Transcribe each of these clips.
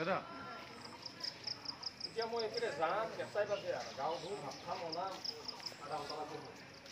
দাদা এতিয়া মই এইফালে যাম কেঁচাই বাজে আৰু গাঁও ধুম ভাত খাম ওলাম আধা ঘণ্টা লাগিব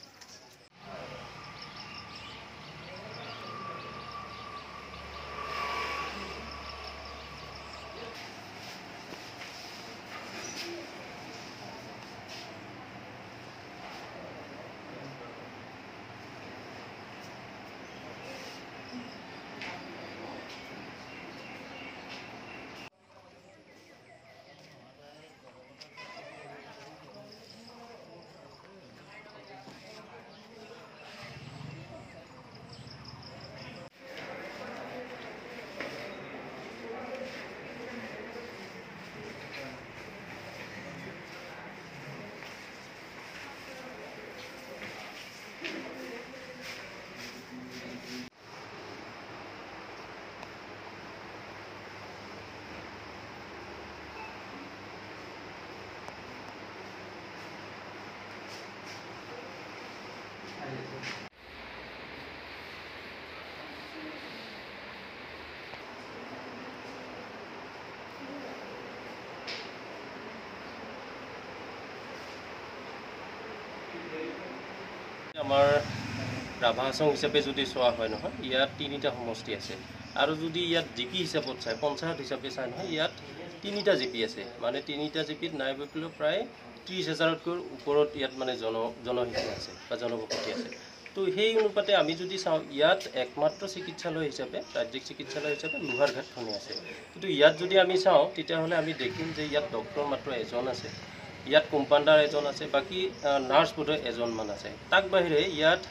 আমাৰ ৰাভা হাছং হিচাপে যদি চোৱা হয় নহয় ইয়াত তিনিটা সমষ্টি আছে আৰু যদি ইয়াত জিপি হিচাপত চাই পঞ্চায়ত হিচাপে চাই নহয় ইয়াত তিনিটা জিপি আছে মানে তিনিটা জিপিত নাই বকিলেও প্ৰায় 30,000তকৈ ওপৰত ইয়াত মানে জনসংখ্যা আছে বা জনবসতি আছে তো সেই অনুপাতে আমি যদি চাওঁ ইয়াত একমাত্ৰ চিকিৎসালয় হিচাপে ৰাজ্যিক চিকিৎসালয় হিচাপে লোহাৰঘাটখনে আছে কিন্তু ইয়াত যদি আমি চাওঁ তেতিয়াহ'লে আমি দেখিম যে ইয়াত ডক্টৰ মাত্ৰ এজন আছে ইয়াত কম্পাউণ্ডাৰ এজন আছে বাকি নাৰ্ছ বোধহয় এজনমান আছে তাক বাহিৰে ইয়াত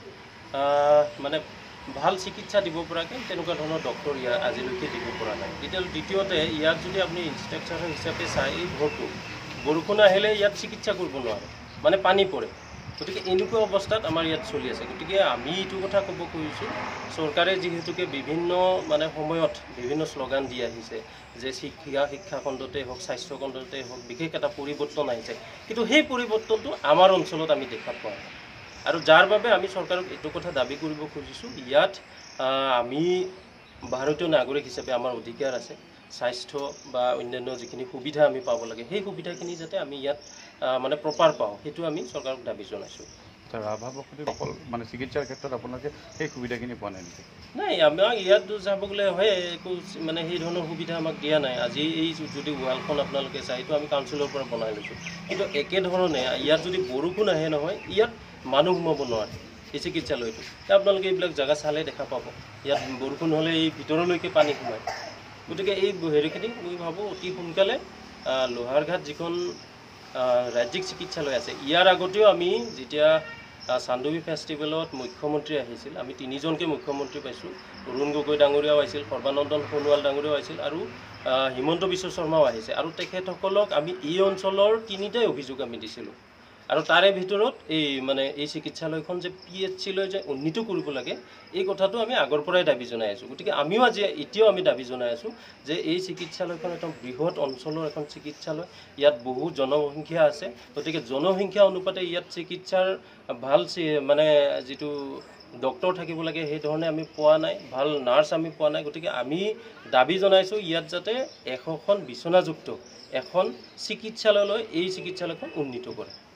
মানে ভাল চিকিৎসা দিব পৰাকৈ তেনেকুৱা ধৰণৰ ডক্টৰ ইয়াত আজিলৈকে দিব পৰা নাই এতিয়া দ্বিতীয়তে ইয়াত যদি আপুনি ইনষ্ট্ৰাকচাৰ হিচাপে চাই এই ঘৰটো বৰষুণ আহিলে ইয়াত চিকিৎসা কৰিব নোৱাৰে মানে পানী পৰে গতিকে এনেকুৱা অৱস্থাত আমাৰ ইয়াত চলি আছে গতিকে আমি এইটো কথা ক'ব খুজিছোঁ চৰকাৰে যিহেতুকে বিভিন্ন মানে সময়ত বিভিন্ন শ্লোগান দি আহিছে যে শিক্ষা খণ্ডতে হওক স্বাস্থ্য খণ্ডতে হওক বিশেষ এটা পৰিৱৰ্তন আহিছে কিন্তু সেই পৰিৱৰ্তনটো আমাৰ অঞ্চলত আমি দেখা পোৱা নাই আৰু যাৰ বাবে আমি চৰকাৰক এইটো কথা দাবী কৰিব খুজিছোঁ ইয়াত আমি ভাৰতীয় নাগৰিক হিচাপে আমাৰ অধিকাৰ আছে স্বাস্থ্য বা অন্যান্য যিখিনি সুবিধা আমি পাব লাগে সেই সুবিধাখিনি যাতে আমি ইয়াত মানে প্ৰপাৰ পাওঁ সেইটো আমি চৰকাৰক দাবী জনাইছোঁ ৰাভা বসতিসকল মানে চিকিৎসাৰ ক্ষেত্ৰত আপোনালোকে সেই সুবিধাখিনি পোৱা নাই নেকি নাই আমাক ইয়াত যাব গ'লে হয় একো মানে সেই ধৰণৰ সুবিধা আমাক দিয়া নাই আজি এই যদি ৱালখন আপোনালোকে চাই এইটো আমি কাউন্সিলৰ পৰা বনাই লৈছোঁ কিন্তু একেধৰণে ইয়াত যদি বৰষুণ আহে নহয় ইয়াত মানুহ সোমাব নোৱাৰে এই চিকিৎসালয়টো আপোনালোকে এইবিলাক জেগা চালে দেখা পাব ইয়াত বৰষুণ হ'লে এই ভিতৰলৈকে পানী সোমায় গতিকে এই হেৰিখিনি মই ভাবোঁ অতি সোনকালে লোহাৰঘাট যিখন ৰাজ্যিক চিকিৎসালয় আছে ইয়াৰ আগতেও আমি যেতিয়া চান্দুবি ফেষ্টিভেলত মুখ্যমন্ত্ৰী আহিছিল আমি তিনিজনকে মুখ্যমন্ত্ৰী পাইছোঁ অৰুণ গগৈ ডাঙৰীয়াও আহিছিল সৰ্বানন্দন সোণোৱাল ডাঙৰীয়াও আহিছিল আৰু হিমন্ত বিশ্ব শৰ্মাও আহিছে আৰু তেখেতসকলক আমি এই অঞ্চলৰ তিনিটাই অভিযোগ আমি দিছিলোঁ আৰু তাৰে ভিতৰত এই মানে এই চিকিৎসালয়খন যে PHC লৈ যে উন্নীত কৰিব লাগে এই কথাটো আমি আগৰ পৰাই দাবী জনাই আছোঁ গতিকে আমিও আজি এতিয়াও আমি দাবী জনাই আছোঁ যে এই চিকিৎসালয়খন এটা বৃহৎ অঞ্চলৰ এখন চিকিৎসালয় ইয়াত বহু জনসংখ্যা আছে গতিকে জনসংখ্যা অনুপাতে ইয়াত চিকিৎসাৰ ভাল মানে যিটো ডক্টৰ থাকিব লাগে সেই ধৰণে আমি পোৱা নাই ভাল নাৰ্ছ আমি পোৱা নাই গতিকে আমি দাবী জনাইছোঁ ইয়াত যাতে 100খন বিচনাযুক্ত এখন চিকিৎসালয়লৈ এই চিকিৎসালয়খন উন্নীত কৰে